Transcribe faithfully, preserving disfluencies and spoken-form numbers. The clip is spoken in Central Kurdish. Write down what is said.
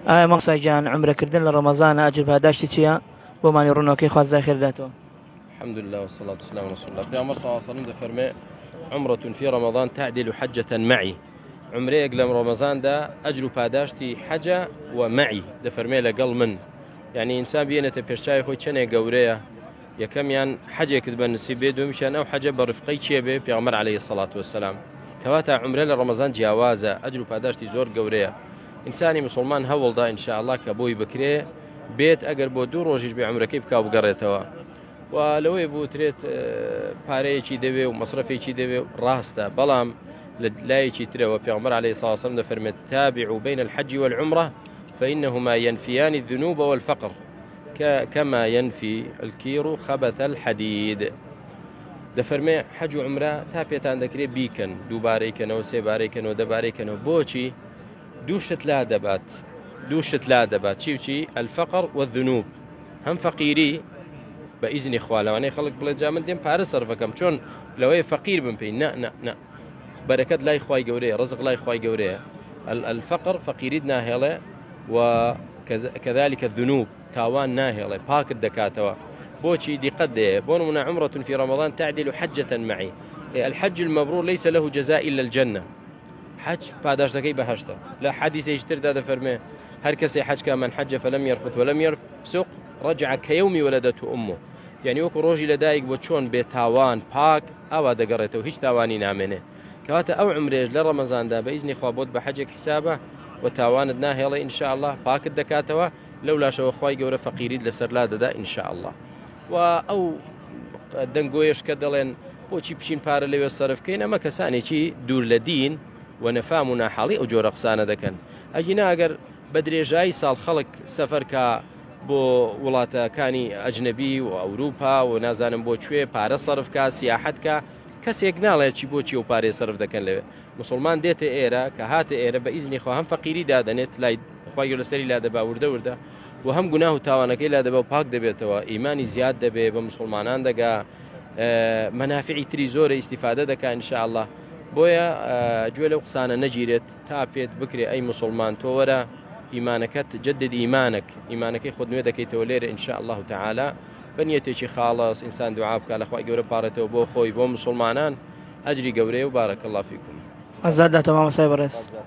ئایا مامۆسای گیان عومرەکردن لە ڕەمەزانە ئەجر پاداشتی چییە بۆمانی ڕوونەکەی خوا جزای خێر بداتەوە؟ الحمد لله والصلاة والسلام على رسول الله. پیامبر صلى الله عليه وسلم دفرمي عمرة في رمضان تعدل حجة معي. عمري قبل رمضان دا أجر پاداشتی حجة ومعي دفرمي لقل من. يعني إنسان بينته بيرشاي خوي چنه قوريه يكم يان حجة كذب النسيب بيدو مشان أو حجة برفقي شيء پیامبر عليه الصلاة والسلام. كواتا عمره لرمضان جوازه أجر پاداشتی زور قوريه. إنساني مسلمان هول دا إن شاء الله كابوي بكري بيت أجر بودو روجيج بعمركي بكاو بقريتوا. ولو يبو تريت باري شي دبي ومصرفي شي دبي راسته بلام لا شي تري وبيغمر عليه الصلاة والسلام فرمت تابعوا بين الحج والعمرة فإنهما ينفيان الذنوب والفقر كما ينفي الكير خبث الحديد. دفرمي حج وعمرة تابيتان ذكري بيكن دوباري كانوا سيباري كانوا دباري كانوا بوشي دوشت لا دبات دوشت لا دبات شي شي الفقر والذنوب هم فقيري بإذن إخوانه وأنا خلق بلجا من دين بارس صرفكم شون لو هي فقير بنبي نا نا نا بركة لا إخوي جوريه رزق لا إخوي جوريه الفقر فقيرنا هلا وكذلك الذنوب تاوان ناهلة باك الدكاتوا بوشي دي قد بونمنا عمرة في رمضان تعدل حجة معي. الحج المبرور ليس له جزاء إلا الجنة. حج باداش دكي بهشته لا حديث يشتري هذا فرمه هر كسي حج كمن حج فلم يرفث ولم يفسق رجع كيوم ولدته أمه. يعني وكو روجي لدايق بوتشون بتاوان باك أو دقرته وهيش تاواني نامنه كواتا أو عمريج لرمضان دا بإذن خوابود بحجك حسابه وتاوان الناهي الله إن شاء الله باك الدكاتوا لولا شو أخوي جورة فقيريد لسرلاد دا إن شاء الله. وأو دنقويش كدلين بوشي بشين بار اللي يصرف كين أما كساني شي دور لدين ونفامنا حالي أجور أقصانا دكان أجينا أجر بدري جاي سال خلق سفر كا بو وڵاتەکانی ئەجنەبی و ئەوروپا و نازانم بۆ کوێ پارە سەرف کا سیاحەت کا کەسێک ناڵێت چی بۆچی و پارێ سەرف دەکەن لەوێ مسلمان دێتە ئێرە کە هاتە ئێرە بە ئیزنی خوا هەم فەقیری دادەنێت لای خی لەسەری لا دەبا وردە وردە و هەم گوناه و تاوانەکەی لا دەبا و پاک دەبێتەوە ئیمانی زیاد دەبێ بە مسلمانان دەگا مەنافعی تری زۆرە ئیستیفادە دەکا ان شاء الله. بۆیە گوێ لەو قسانە نەگیرێت تا پێت بکرێ ئەی مسلمان تۆ وەرە إيمانك تجدد إيمانك إيمانك خذ نويدك يتولير إن شاء الله تعالى بنيتي خالص إنسان دعاء بك على أخوة جوري بارته وبو خوي بو مسلمانان أجري جوري وبارك الله فيكم. أزاد تمام سايبرس.